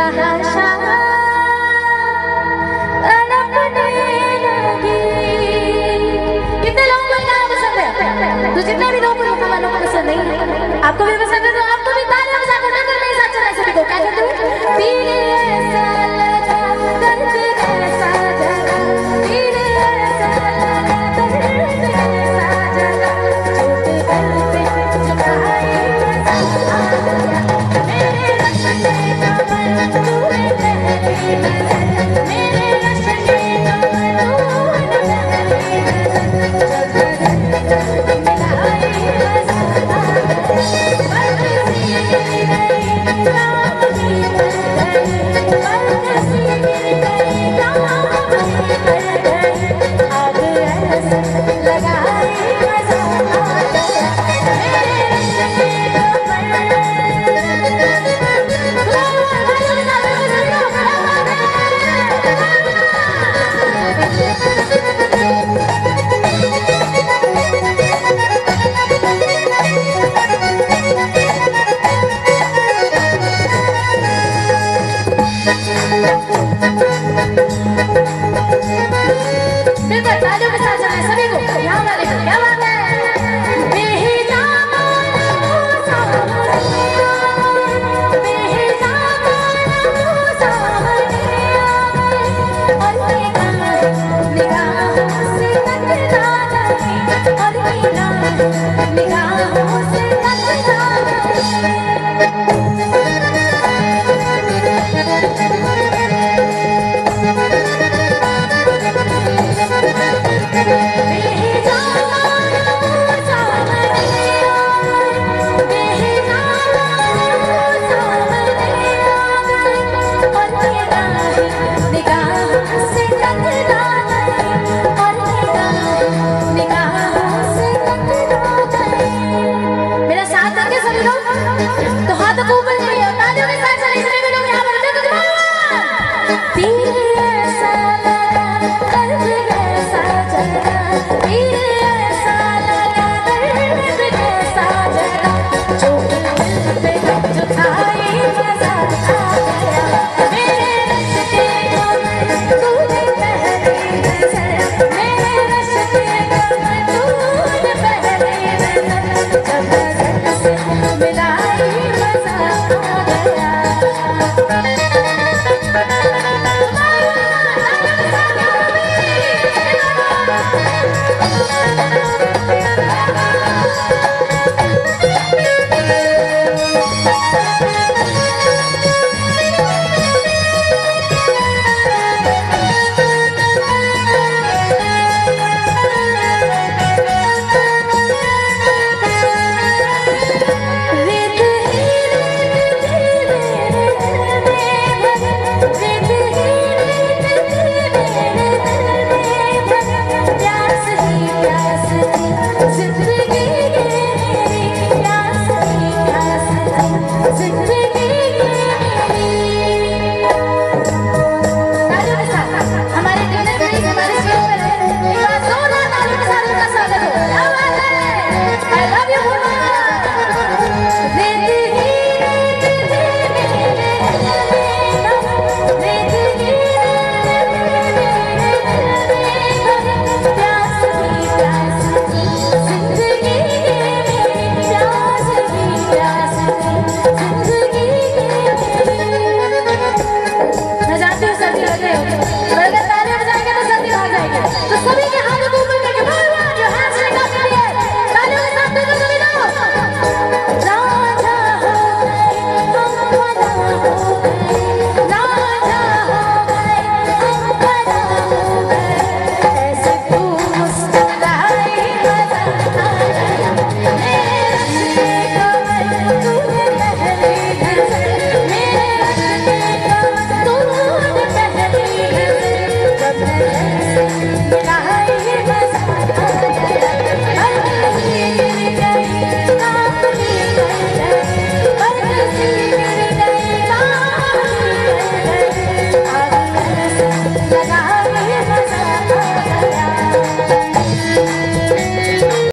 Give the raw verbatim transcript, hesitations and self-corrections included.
तहाशा तड़पने लगी। कितने लोगों को गाना पसंद है? तो जितने भी लोगों को गानों को पसंद नहीं, आपको भी पसंद है तो आपको भी तालियां बजा कर मैं मेरे साथ चलना सभी को। क्या कहते हो? पीले ऐसा लगा दर्द ऐसा जगा, पीले ऐसा लगा दर्द ऐसा जगा, चोट दिल पे चुकाई मजा आ गया। मेरे रश्के कमर तूने पहली नजर, मेरे रश्के कमर तूने पहली नजर, जब नजर मिलाई मजा आ गया। बरसी गई रात की बरगद, बरसी गई रात की बरगद, आग ऐसा लगाई मजा आ गया। मेरे रश्के कमर बिल्कुल तालियों के साथ चलना है सभी को। यहाँ वाले को क्या बात है? तो हाथ को ऊपर करिए, तालियों के साथ चलिए सभी लोग। यहाँ पर पीले ऐसा लगा दर्द ऐसा जगा, पीले ऐसा लगा दर्द ऐसा जगा, चोट दिल पे चुकाई मजा आ गया। मेरे रश्के कमर तूने पहली नजर, मेरे रश्के कमर तूने पहली नजर, जब नजर से मिलाई मजा आ गया। सर्दी लग रही होगी, अगर तालियां बजाएंगे तो सर्दी भाग जाएगी। तो सभी के